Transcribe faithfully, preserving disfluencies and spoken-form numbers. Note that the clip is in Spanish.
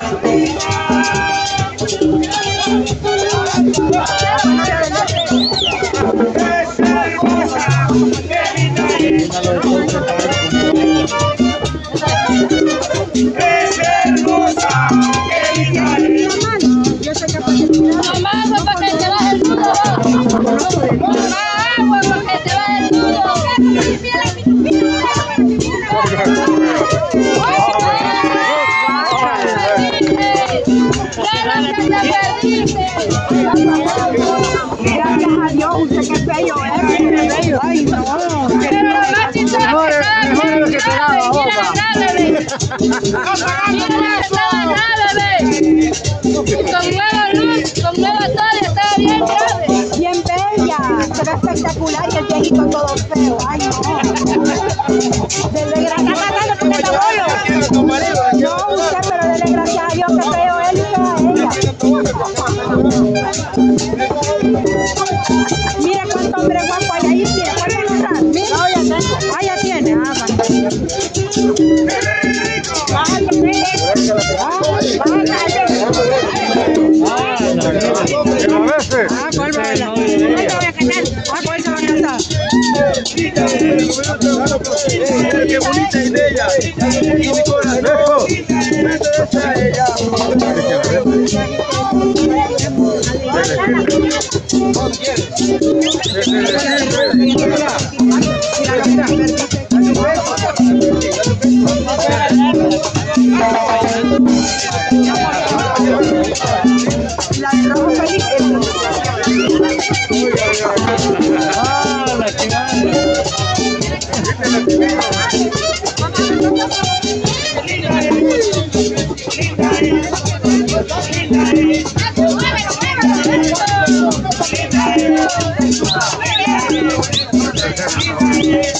Gracias a Dios, usted qué bello, ¿eh? Ay, no. Mejor, mejor lo que te daba, boba. Con nueva luz, con nueva todo, estaba bien grave. Bien bella, se ve espectacular y el viejito todo feo. Ay, no. Dele gracias a Dios que te abuelo. No, usted, pero dele gracias a Dios que feo él y fea ella. Mira cuánto hombre guapo hay ahí, mira, ¿cuál es el Mira, no, ya tengo. Ah, ya tiene. Ah, vale. Bájale, Ah, ¿cuál va a bailar? ¿Cuál te voy a cantar? Ah, ¿cuál se va a cantar? Qué bonita idea. Y mi corazón. Esa ella. La de rojo feliz es Ah, la que gana. Linda